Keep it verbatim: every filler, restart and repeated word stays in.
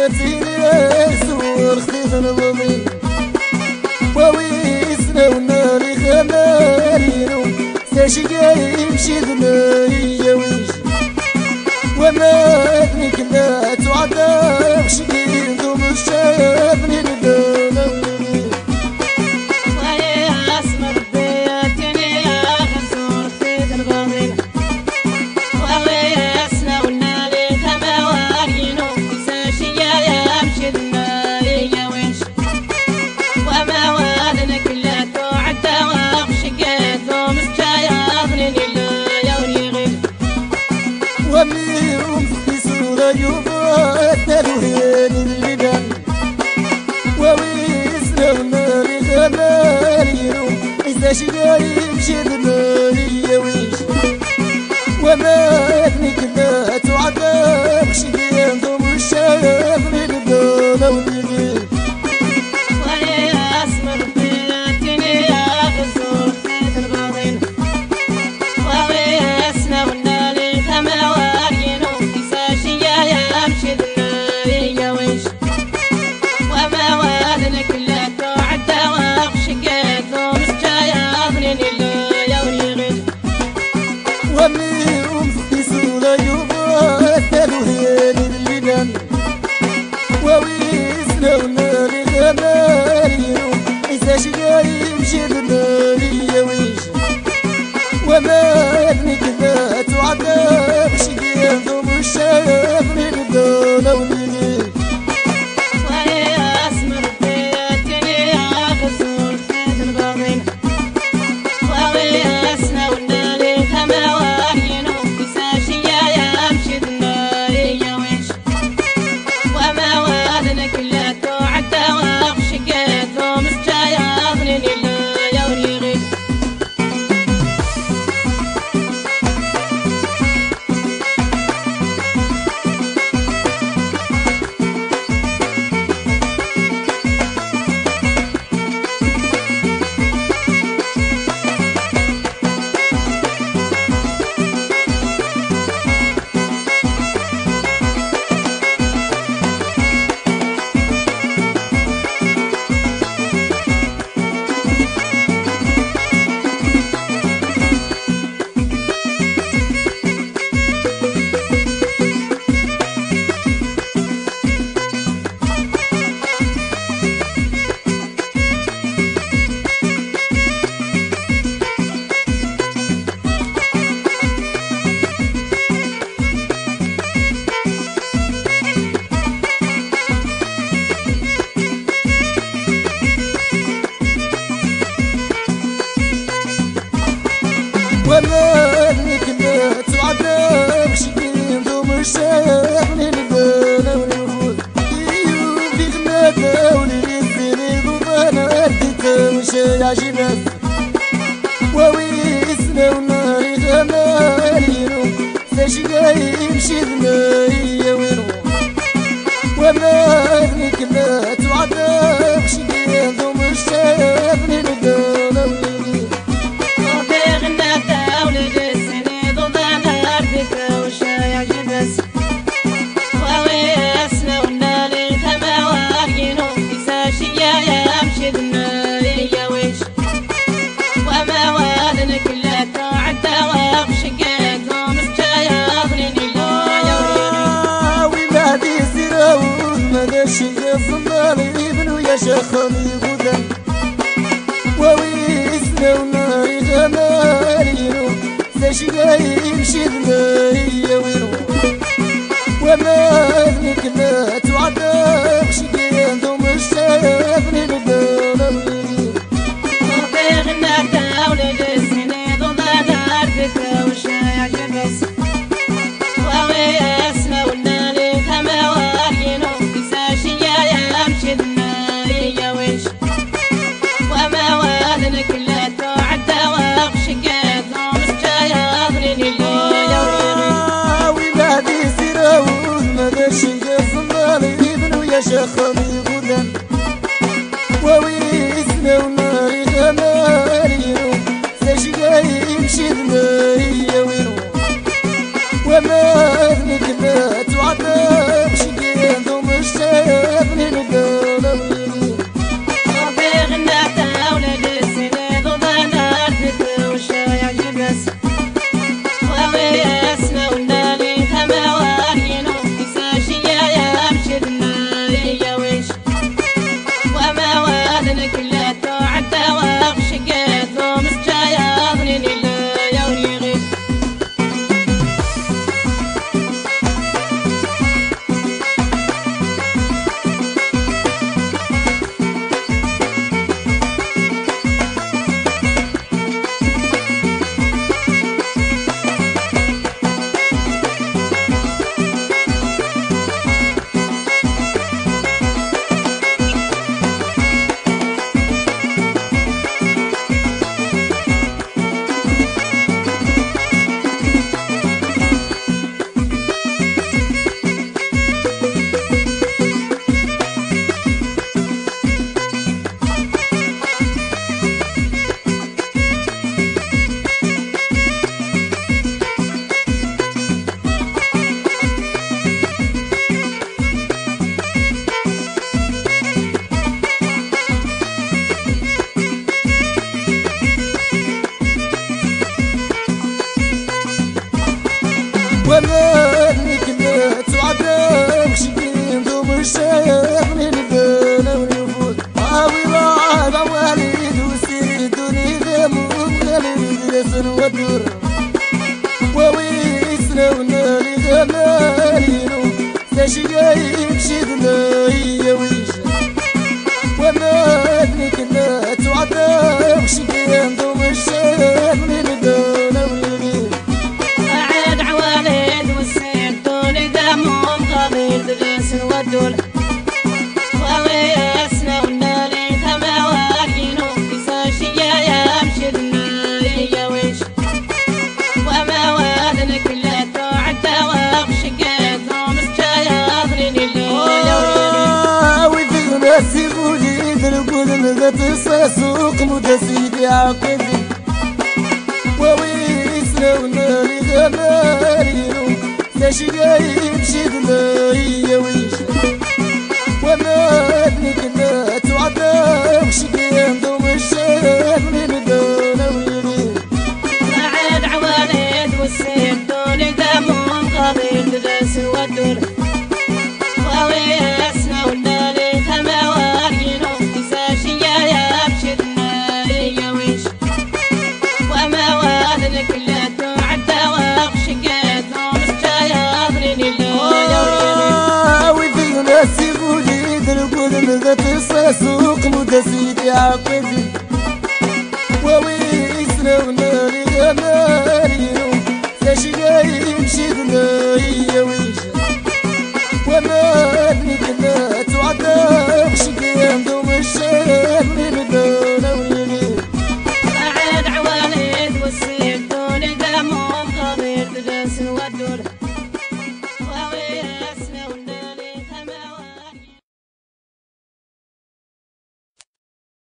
تيني سور خفيف نضمين وويسنا وناري خمارينو ساشقا يمشي ذنايا ويش وما ذنك لا تعذب شقين ذوم الشافني ندانا ويا اسمر بياتني يا غزور خفيف نضمين وويسنا وناري خمارينو ساشقا يمشي ذنايا ويش وما وادنك لا تعذب شقين ذوم الشافني ومنهم في سورة يوفا التلوهين اللبن وويسنا وناري خمارينو إذا شقا يمشي ذناري ويش وما ذنك لا تعذب شقين ذوم الشاف للدولة والدقيق ويا اسمر بياتني يا غزور خفيف نضمين وويسنا وناري خمارينو ساشقا يمشي ذنايا ويش وما وادنك لا تعذب شقين ذوم الشافني ومنهم في سورة يوفا التلوهين اللبن وويسنا وناري خمارينو إذا شقا يمشي ذناري ويش وما ذنك لا تعذب شقين ذوم الشاف للدولة والدقيق ويا اسمر بياتني يا غزور خفيف نضمين وويسنا وناري خمارينو ساشقا يمشي ذنايا ويش وما وادنك لا تعذب شقين ذوم الشافني وما ذنك لا تعذب شقين ذوم الشاف للبنا والنفوذ في غناتا وللزيني ضبانا أردتا وشاي عجبات وويسنا وناري خمارينو ساشقا يمشي ذنايا وينو وما ذنك لا تعذب شقين ذوم الشاف للبنا والنفوذ وويسنا وناري خمارينو ساشقا يمشي ذنايا ويش وما وادنك لا تعذب شقين ذوم الشافني وما هذه سيرة ماذا شيء صنالي ابنو يا شيخاني غدا وويسنا وناري خمارينو ساشقا يمشي ذنايا وينو وما ذنك لا تعذب شقين ذوم الشاف للدولة والدقيق وبغناتا ولد السنين ضدنا أردتا وشاي عجبس وويسنا وناري خمارينو ساشقا يمشي ذنايا ويش وما وادنك لا تعذب شقين ذوم الشافني وما هذه سيرة ماذا شيء صنالي ابنو يا شيخاني غدا وويسنا وناري خمارينو ساشقا يمشي ذنايا وينو وما ذنك لا تعذب شقين ذوم الشاف ناس يقولي ذنقول نغطس سوق مدى سيدي عقدي وويسنا ونالي غمالينو لاش جايب شدنا يا ويش وانا ابنك لا تعذب شقيان دوم الشيخ من دون ويلي بعد عوالد والسيف دول دمهم قضيب درس ودور وويسنا ونالي غمالينو تساشيا يا بشدنا يا ويش وما والدك لا تعدى وشقيان دوم الشيخ من ناس يقولي ذنقول نغطس سوق مدى سيدي عقدي